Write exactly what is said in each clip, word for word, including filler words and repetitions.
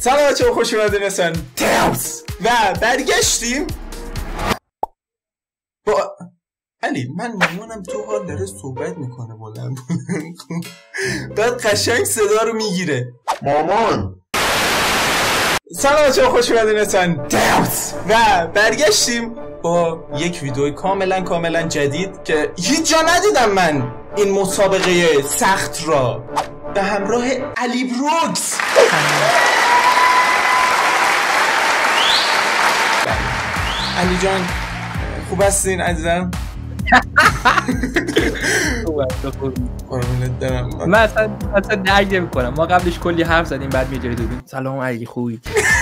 سلام بچه ها، خوش اومدین مثلا تاوس و برگشتیم با علی. من مامانم تو حال داره صحبت میکنه بلند بعد قشنگ صدا رو میگیره مامان. سلام بچه ها، خوش اومدین مثلا تاوس و برگشتیم با یک ویدیو کاملا کاملا جدید که هیچ جا ندیدم من این مسابقه سخت را به همراه علی بروکس. علی جان خوب هستین عزیزم؟ قربونت برم. من اصلا اصلا درک نمی‌کنم. ما قبلش کلی حرف زدیم بعد می‌جوری دوبین سلام علی خوبی.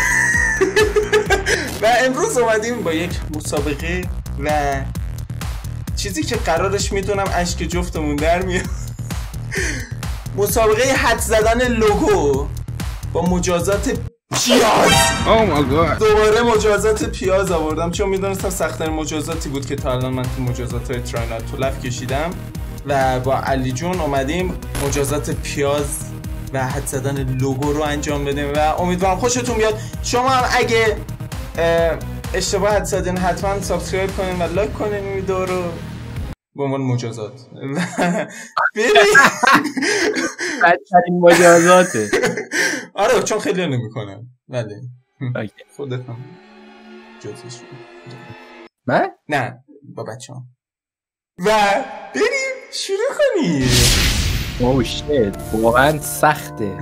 و امروز اومدیم با یک مسابقه و چیزی که قرارش میدونم اشک جفتمون در میاد. مسابقه حد زدن لوگو با مجازات پیاز. Oh my god. دوباره مجازات پیاز آوردم چون میدونستم سخت‌ترین مجازاتی بود که تا الان من تو مجازات تراینات تو لف کشیدم و با علی جون اومدیم مجازات پیاز و حد زدن لوگو رو انجام بدیم و امیدوارم خوشتون بیاد. شما هم اگه اشتباه حد زدین حتما سابسکرایب کنین و لایک کنین این ویدیو رو به عنوان مجازات. بریم بدترین مجازاته. آره چون خیلی نمی‌کنم ولی خودت هم جزش من؟ نه با بچه هم و بریم شروع کنیم. اوه شیت واقعا سخته.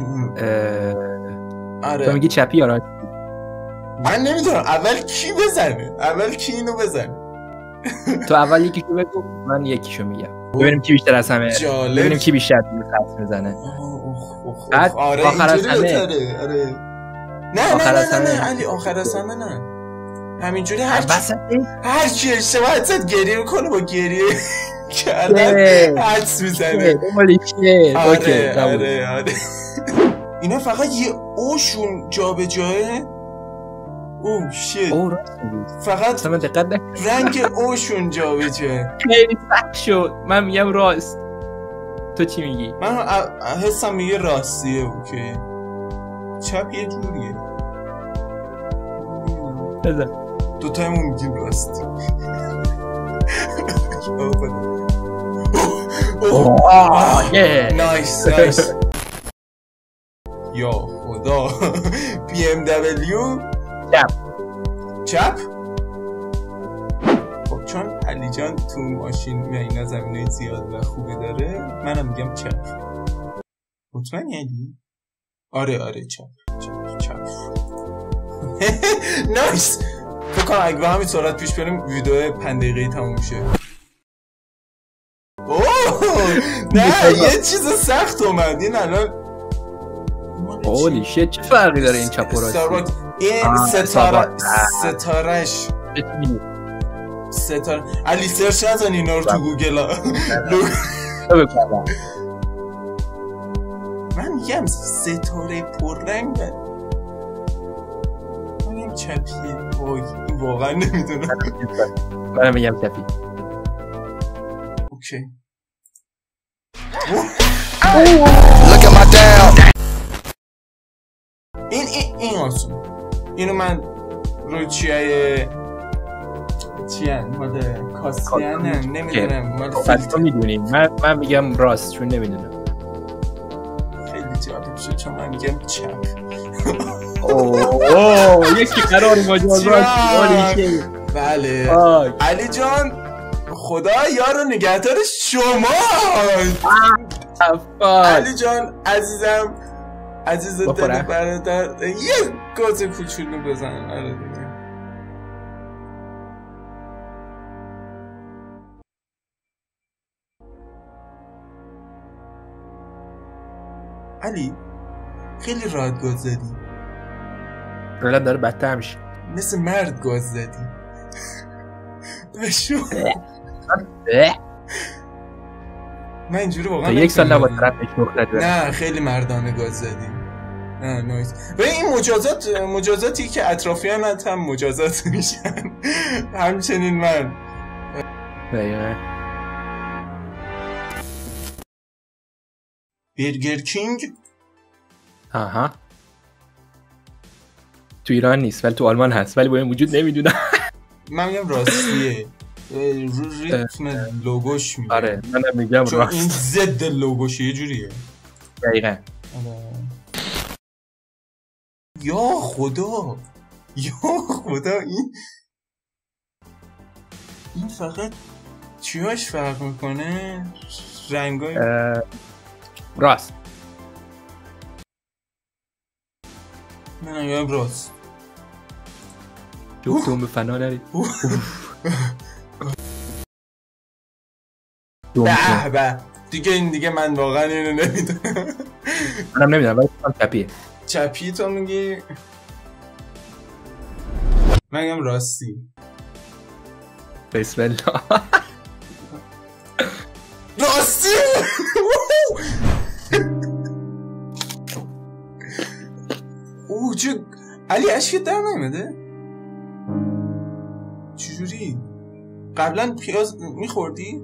آره تو میگی چپی یا راستی؟ من نمیدونم اول کی بزنه، اول کی اینو بزنه. تو اول یکیشو بگو من یکیشو میگم ببینیم کی بیشتر از همه جالب. ببینیم کی بیشتر خط میزنه. بعد آره آخر از اینجوری همه بهتره. آره نه آخر نه از نه نه همه علی آخر از همه نه همینجوری هر بس هر کی اشتباه زد گریه میکنه با گریه کردن حدس میزنه. اولی چیه؟ اوکی آره آره آره. اینا فقط یه اوشون جا به جایه. اوه شیت اوه راست میگی. فقط اصلا من دقت نکردم. رنگ اوشون جا به جایه. خیلی سخت شد. من میگم راست. تو چی میگی؟ من حسم میگه راستیه. اوکی چپ یه جوریه. بزن دوتایمون میگیم راستی. اوه نایس نایس. یا خدا. بی ام دبلیو چپ چپ. خب چون علی جان تو ماشین و اینا زمینه زیاد و خوبی داره منم میگم چپ. مطمئنی علی؟ آره آره چپ چپ چپ. نایس. فکر کنم اگه با همین سرعت پیش بریم ویدیو پنج دقیقه‌ای تموم میشه. اوه نه یه چیز سخت اومد این الان. اولی شیت چه فرقی داره این چپ و راستی؟ این ستاره ستارهش ستاره علی سرچ نزن اینا رو تو گوگل ها. من میگم ستاره پررنگ من چپیه. وای این واقعا نمیدونم. منم میگم چپی. اوکی Look at my down. این این این آسون اینو من روی چیه چیه مال کاسیانه نمیدونم مال فیلتر میدونیم. من من میگم راست چون نمیدونم. خیلی جالب شد چون من میگم چپ. اوه یکی قرار مجازات. بله علی جان خدا یارو نگهدار شما. علی جان عزیزم عزیز دل برادر یه گاز کوچولو بزن. آره دیگه علی خیلی راحت گاز زدی. رولم داره بدتر میشه. مثل مرد گاز زدی. بشو من اینجوری واقعا یک سال نباید طرف نشوخت. نه خیلی مردانه گاز زدی. نه نایس. و این مجازات مجازاتی که اطرافیانت هم مجازات میشن همچنین من. دقیقا برگر کینگ. آها تو ایران نیست ولی تو آلمان هست ولی با این وجود نمیدونم. من میگم راستیه، رو ریتم لوگوش میگم. آره منم میگم چون راست. این ضد لوگوش یه جوریه. دقیقاً. یا خدا یا خدا این این فقط چیاش فرق میکنه؟ رنگای راست. من میگم راست. جفتون به فنا نرید. به به دیگه این دیگه من واقعا اینو نمیدونم. منم نمیدونم ولی من چپیه. چپی تو میگی؟ من میگم راستی. بسم الله. راستی. اوه چه علی اشکت در نمیده؟ چجوری؟ قبلا پیاز میخوردی؟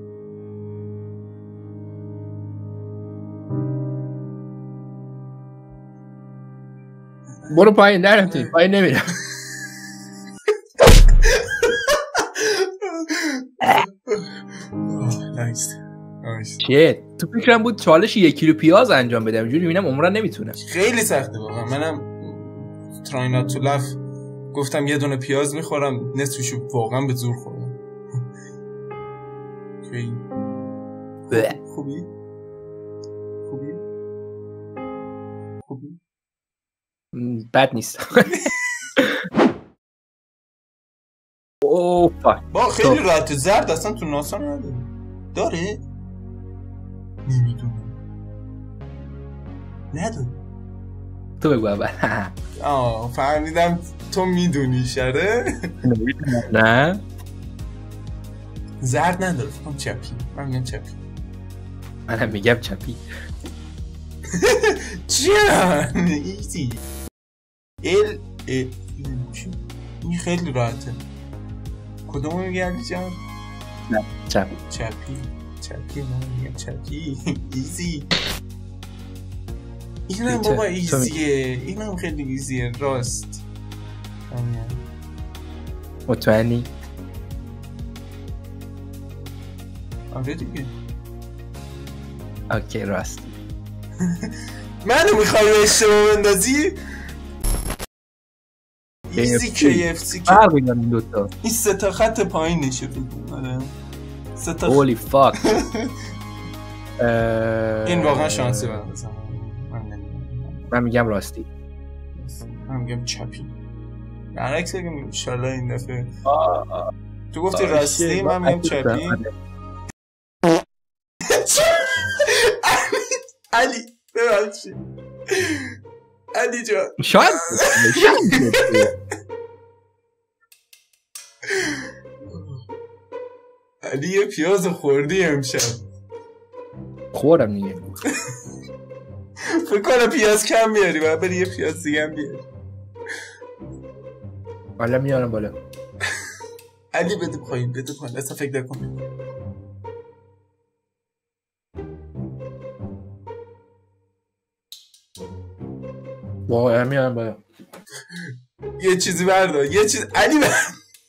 برو پایین نرفتی پایین نمیرم. چیه؟ تو فکرم بود چالش یک کیلو پیاز انجام بدم اینجوری میبینم عمران نمیتونم. خیلی سخته واقعا. منم try not to laugh گفتم یه دونه پیاز میخورم نصفشو واقعا به زور خوردم. خیلی خوبی؟ خوبی؟ خوبی؟ بد نیست. اوه فاک با خیلی راحت. زرد اصلا تو ناسا نداره. داره؟ نمیدونم. نداره. تو بگو اول. آه فهمیدم تو میدونی شره. نه زرد نداره. فکرم چپی. من میگم چپی. منم میگم چپی. جان ایزی ال ال این خیلی راحته. کدومو میگی علی جان؟ نه چپ. چپی چپی من میگم چپی. ایزی. اینم بابا ایزیه. اینم خیلی ایزیه. راست. مطمئنی؟ آره دیگه. اوکی راست. منو میخوای به اشتباه بندازی؟ ایزی کی اف سی. فرق بین این دوتا این سه تا خط پایین نشه بگم. سه تا هولی فاک. این واقعا شانسی من بزنم. من میگم راستی. من میگم چپی. برعکس بگم انشالله این دفعه. تو گفتی راستی من میگم چپی. علی ببخشید علی جان. شاید علی یه پیاز خوردی امشب. خوردم دیگه. فکر کنم پیاز کم بیاری باید بری یه پیاز دیگه هم بیاری. حالا میارم بالا. علی بده پایین بده پایین اصلا فکر نکن. واقعا میارم بالا. یه چیزی بردار یه چیز علی بردار.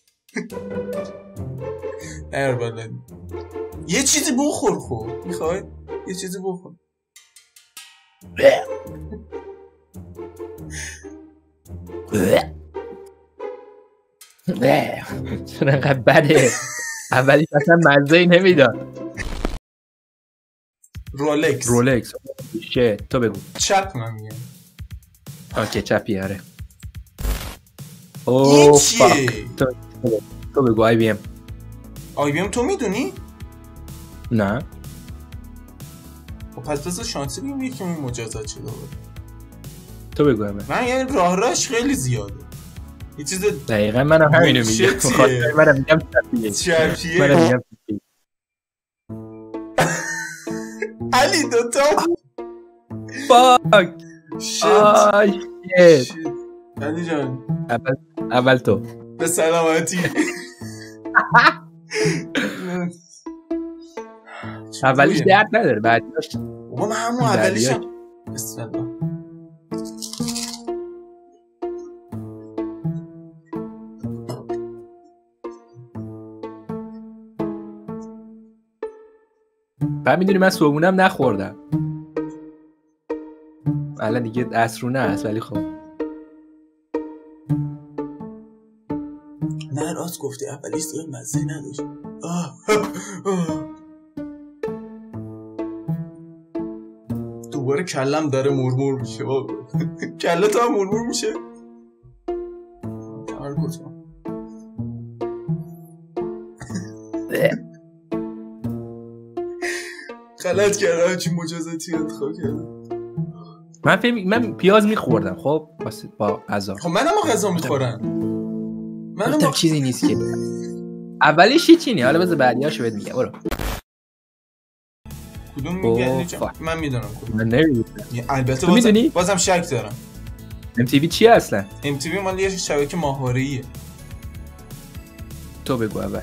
ار بالا یه چیزی بخور خب. میخوای یه چیزی بخور. چرا انقدر بده؟ اولیش اصلا مزه‌ای نمیداد. رولکس. رولکس شت. تو بگو. چپ من میگم. اوکی چپی. آره اوه فاک. تو تو بگو. آی بی ام. آی بی ام تو میدونی؟ نه خب پس بذار شانسی بگیم یکی این مجازات شده بود. تو بگو اول. من یعنی راه راش خیلی زیاده. یه چیز دقیقا منم همینو میگم. خاطر منم میگم چپیه. چپیه. منم میگم چپیه. علی دوتا فاک. شت. آی شت. علی جان اول اول تو. به سلامتی. اولیش درد نداره بعدیش. بابا من همون اولیشم. بسم الله. بعد میدونی من صبحونم نخوردم الان دیگه عصرونه هست ولی خب نه راست گفتی اولیش دیگه مزه نداشت. دوباره کلم داره مرمور میشه بابا. کله تو هم مرمور میشه. تمرکز کن. غلط کردم چی مجازاتی انتخاب کردم. من فهم من پیاز میخوردم خب واسه با غذا. خب منم غذا میخورم. منم با... چیزی نیست که اولیش هیچی نی. حالا بذار بعدیاشو بهت میگم. برو. کدوم میگی؟ من میدونم کدوم. من نمیدونم. البته بازم بازم شک دارم. ام تی وی چیه اصلا؟ ام تی وی مال یه شبکه ماهواره‌ایه. تو بگو اول.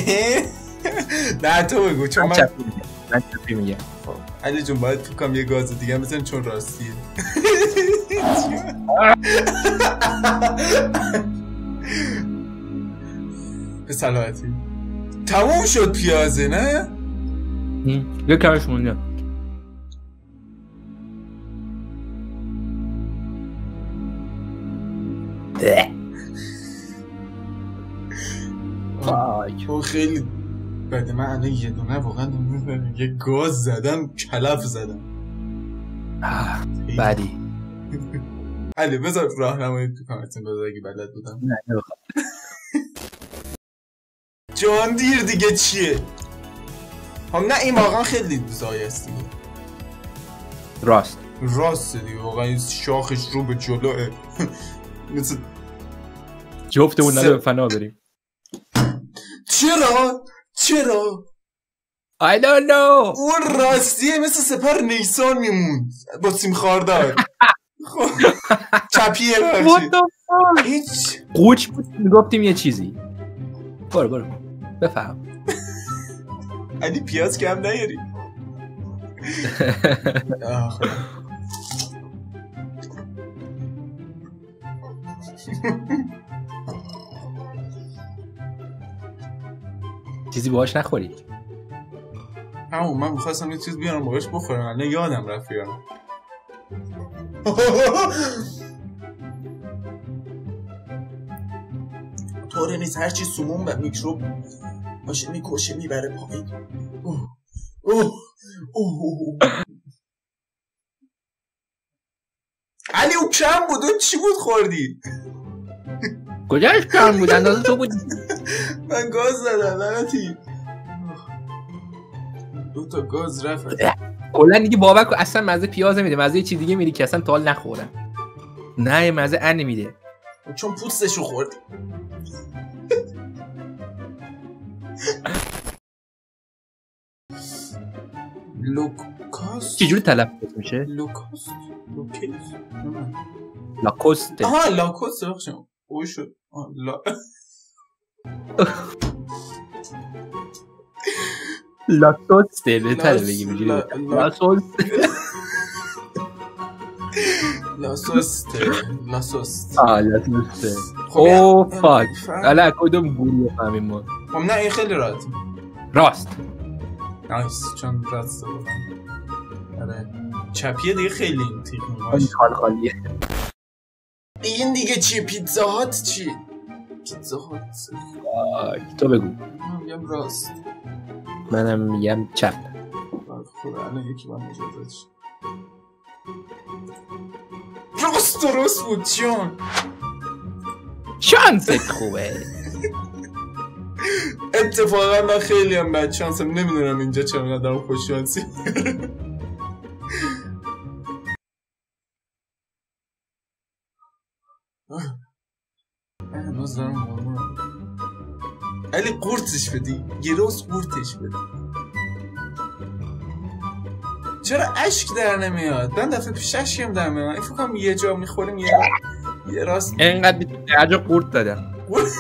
نه تو بگو چون من چپی میگم. من چپی میگم. خب علی جون باید تو کام یه گاز دیگه هم بزن چون راستیه. به سلامتی. تموم شد پیازه نه؟ یه کمش مونده. او خیلی بده. من الان یه دونه واقعا نمیدونم یه گاز زدم کلف زدم. بعدی علی بذار راهنمایی تو کامنتون بذار اگه بلد بودم. نه نمیخوام. جان دیر دیگه چیه؟ هم نه این واقعا خیلی زایه است دیگه. راست راست دیگه واقعا این شاخش رو به جلوه. مثل جفتمون نداره فنا بریم. چرا؟ چرا؟ I don't know. اون راستیه مثل سپر نیسان میموند با سیم خاردار. چپیه باشید هیچ قوچ بود میگفتیم یه چیزی. برو برو بفهم. علی پیاز کم نیاری. چیزی باهاش نخوری؟ همون من میخواستم یه چیز بیارم باهاش بخورم الان یادم رفت بیارم. طوره نیست هرچی سموم و میکروب باشه میکشه میبره پایین. اوه اوه اوه علی او کم بود. اون چی بود خوردی؟ کجاش کم بود؟ اندازه تو بود. من گاز زدم لعنتی. دو تا گاز رفت. کلا دیگه بابک اصلا مزه پیاز نمیده. مزه یه چیز دیگه میده که اصلا تا حال نخورم. نه مزه ان نمیده چون پوستشو خورد. لوکاست چجوری تلفظ میشه؟ لوکاست لوکیس لاکوست. آها لاکوست بخشم اوی شد. لا لاکوسته بهتره بگیم اینجوری. لاسوسته لاسوسته لاسوسته آه لاسوسته. اوه فاک الان کدوم گوری فهمیم ما؟ خب نه این خیلی راحت. راست نایس چون راست بودم. آره چپیه دیگه خیلی این تیک این خال خالیه. این دیگه چیه؟ پیتزا هات چی؟ پیتزا هات تو بگو. من میگم راست. منم میگم چپ. خب الان یکی باید مجازات شد. راست درست بود جان. شانست خوبه. اتفاقا من خیلی هم بد شانسم. نمیدونم اینجا چه مقدر خوش شانسی. هنوز دارم مرمورم. علی قورتش بدی یه روز قورتش بدی. چرا اشک در نمیاد؟ من دفعه پیش اشک هم در میاد. این فکرم یه جا میخوریم یه یه راست اینقدر بیتونه جا قورت دادم.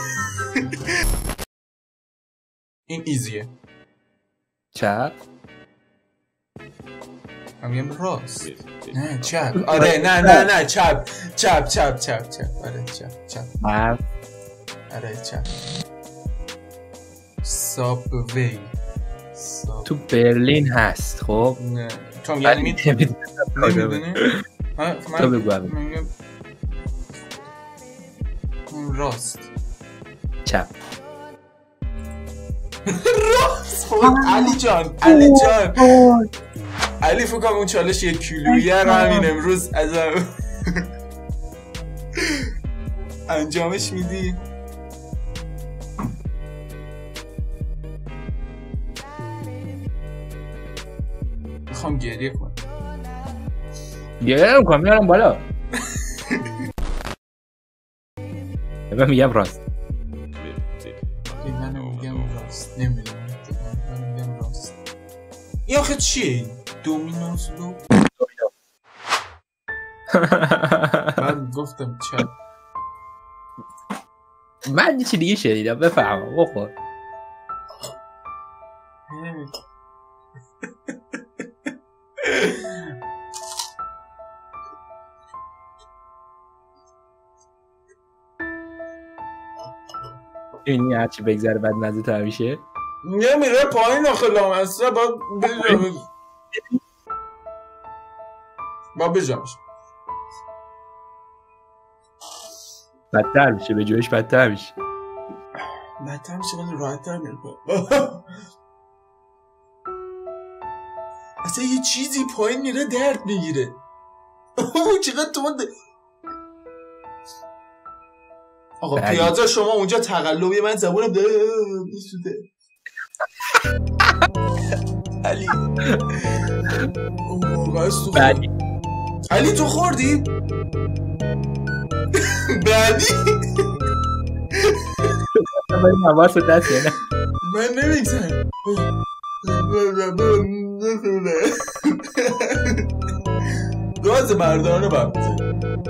این ایزیه. چپ هم میگم راست. نه چپ. آره نه نه نه چپ چپ چپ چپ چپ. آره چپ چپ. آره چپ. سابوی تو برلین هست. خب نه تو هم یعنی میدونی؟ تو بگو هم راست چپ راست. خب علی جان علی جان علی فکر کنم اون چالش یک کیلویه رو همین امروز از انجامش میدی. میخوام گریه کنم گریه نمی‌کنم میارم بالا. من میگم راست. من میگم راست نمیدونم من میگم راست. این آخه چیه؟ دومینوز لو من گفتم چپ. من یه چی دیگه شنیدم بفهمم بخور. این هرچی بگذره بعد مزه تر میشه. نمیره پایین آخه لامصبه با بجامش با بجامش بدتر میشه به جایش بدتر میشه بدتر میشه ولی راحت تر میره. اصلا یه چیزی پایین میره درد میگیره. اوه چقدر تونده. آقا پیازا شما اونجا تقلبی من زبونم داره میسوده. علی بعدی علی تو خوردی؟ بعدی من نواز رو دست یه نه من نمیگذارم گاز مردانه ببزه.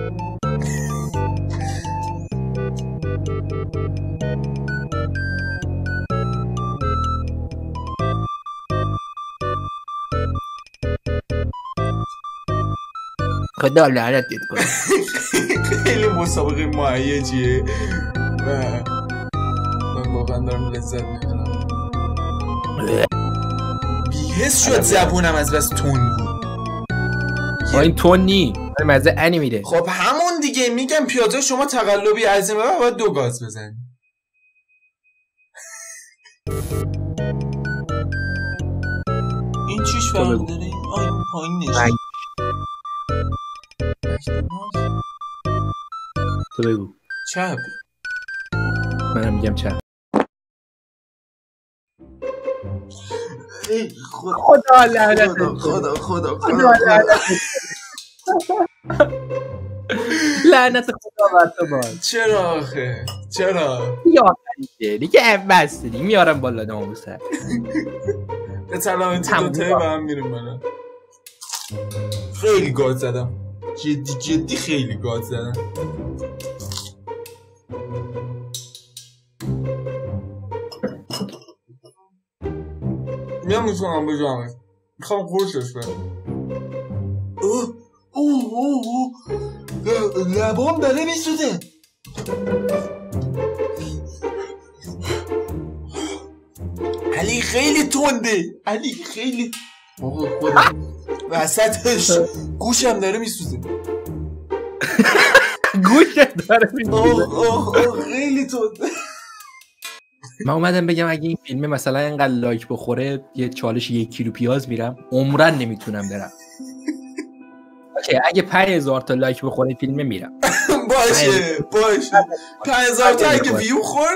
خدا لعنتت کنه. خیلی مسابقه مهیجیه و من واقعا دارم لذت میبرم. بی‌حس شد زبونم از بس تون بود. این تون نی مزه انی میده. خب همون دیگه میگم پیازه شما تقلبی از این بعد باید دو گاز بزنی. این چیش فرق داره؟ آه این پایین نشد. تو بگو. چپ. منم میگم چپ. خدا خدا لعنتت خدا خدا خدا خدا لعنت خدا بر تو باد. چرا آخه چرا یا خریده دیگه بستی میارم بالا ناموسه. به سلامتی دوتایی با هم میرم بالا. خیلی گاز زدم جدی جدی خیلی گاز زدم. نمیتونم بجامه میخوام خوشش برم. اوه اوه اوه اوه لبام داره میسوده. علی خیلی تنده علی خیلی آقا خودم وسطش گوشم داره میسوزه. گوشت داره میسوزه. اوه اوه اوه خیلی تنده. من اومدم بگم اگه این فیلمه مثلا اینقدر لایک بخوره یه چالش یک کیلو پیاز میرم عمرن نمیتونم برم. اوکی اگه پنج هزار تا لایک بخوره این فیلمه میرم. باشه باشه پنج هزار تا اگه ویو خورد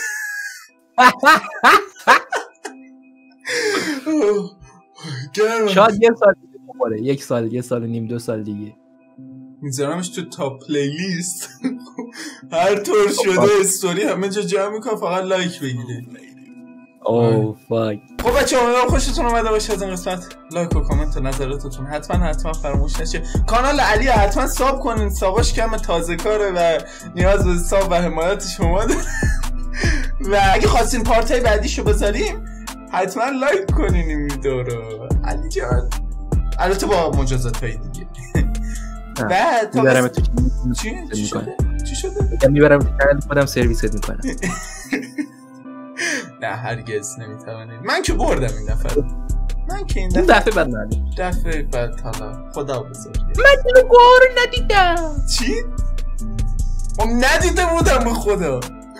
شاید یه سال دیگه بخوره. یک سال یه سال و نیم دو سال دیگه میذارمش تو تاپ پلیلیست. هر طور شده استوری همه جا جمع میکنم فقط لایک بگیره. اوه فاک. خب بچه امیدوارم خوشتون اومده باشه از این قسمت. لایک و کامنت و نظراتتون حتما حتما فراموش نشه. کانال علی حتما ساب کنین. ساباش کم تازه کاره و نیاز به ساب و حمایت شما داره. و اگه خواستین پارتای بعدیشو بذاریم حتما لایک کنین این ویدیو رو. علی جان البته با مجازات های دیگه. بعد میبرم تو چی؟ چی شده؟ چی شده؟ میبرم تو کانال خودم سرویست میکنم. نه هرگز نمیتوانید. من که بردم این دفعه. من که این این دفعه دفعه بعد ندید. دفعه بعد حالا خدا بزرگه. من اینو گوهر ندیدم. چی؟ من ندیده بودم به خدا.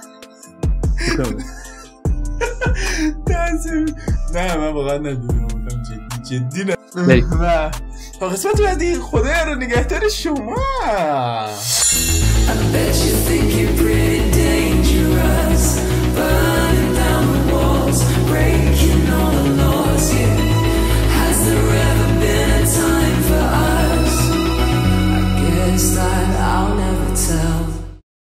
نه من واقعا ندیده بودم، جدی جدی نه. و تا قسمت بعدی خدا رو نگهدار شما. I bet you think you're pretty dangerous, but